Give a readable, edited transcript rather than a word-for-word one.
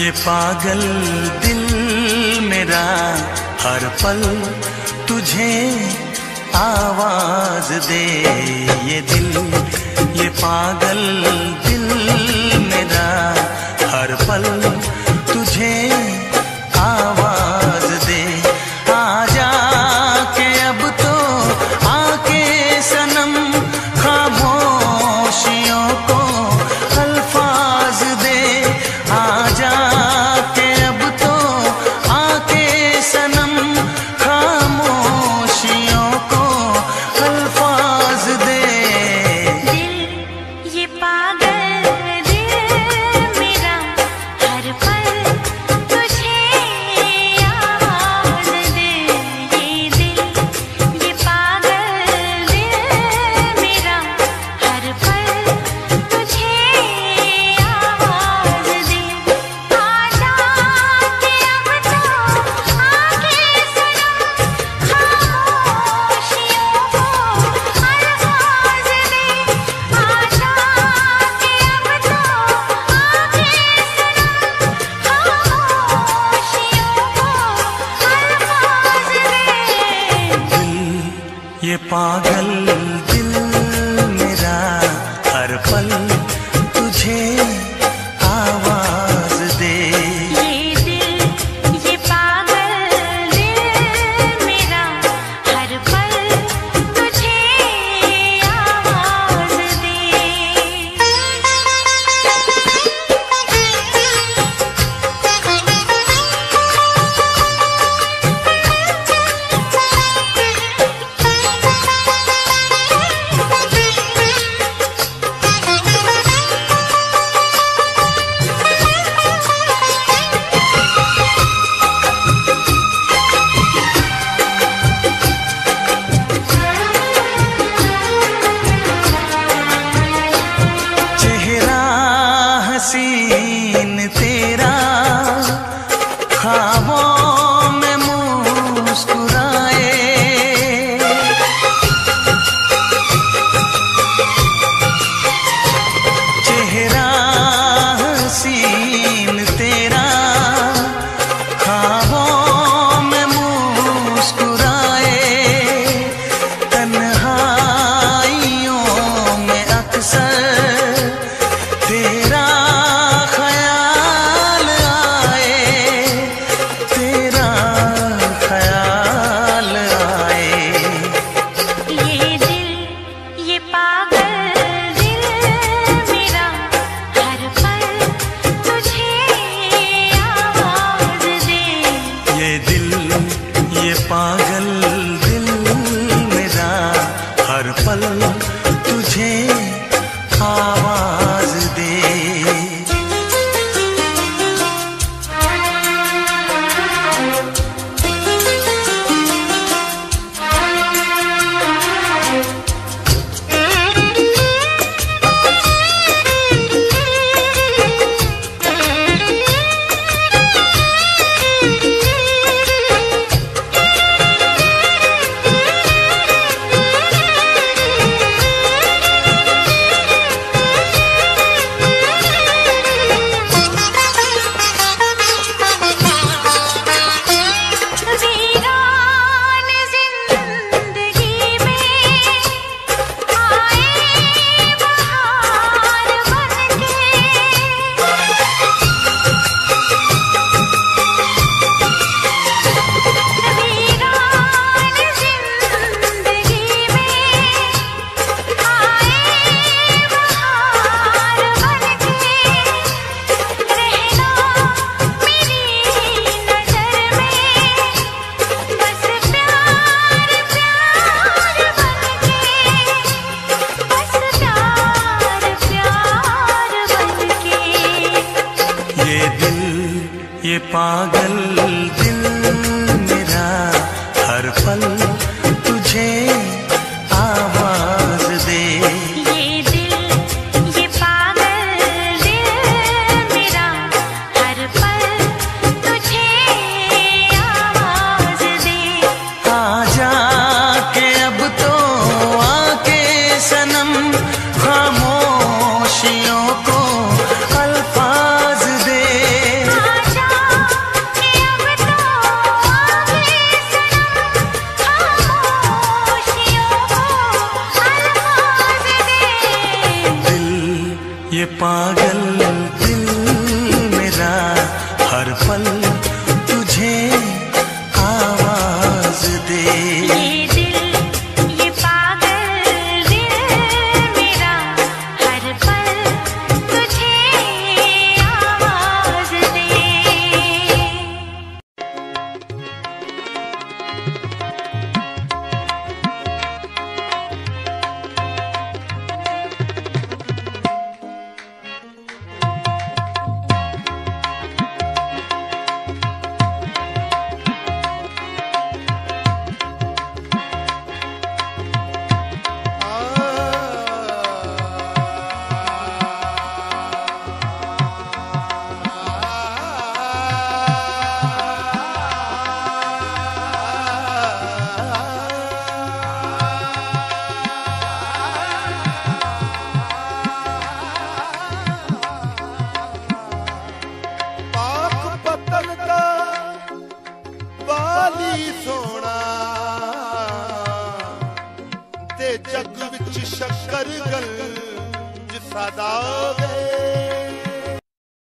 ये पागल दिल मेरा हर पल तुझे आवाज दे। ये दिल, ये पागल दिल मेरा हर पल तुझे आवाज दे। आजा के अब तो आके सनम खामोशियों को अल्फाज दे। आजा के अब तो आके सनम खामोशियों को अल्फाज दे। दिल ये पागल दिल मेरा हर पल तुझे आवाज दे। ये दिल ये पागल दिल मेरा हर पल तुझे आवाज दे। आजा के अब तो आके सनम खामोशियों को अल्फाज दे। आजा के अब तो आके सनम खामोशियों को अल्फाज दे। दिल ये पागल दिल मेरा हर पल तुझे आवाज दे। ये दिल ये पागल दिल मेरा हर पल तुझे आवाज दे। चेहरा हसीन तेरा ख्वाबों में मुस्कुराए। चेहरा हसीन तेरा ख्वाबों में मुस्कुराए। तन्हाइयों में अक्सर तेरा ख्याल आए। तेरा ख्याल आए। ये दिल ये पागल दिल मेरा हर पल तुझे आवाज दे। ये दिल ये पागल दिल मेरा हर पल तुझे आवाज दे। वीरान जिंदगी में आए बहार बनके। वीरान जिंदगी में आए बहार बनके। रहना मेरी नजर में बस प्यार प्यार बनके। बस प्यार प्यार बनके। ये दिल ये पागल दिल मेरा हर पल तुझे आवाज दे। ये दिल ये पागल दिल मेरा हर पल तुझे आवाज दे। आजा के अब तो आके सनम खामोशियों को अल्फाज दे। आजा शक्करगंज सदा वे।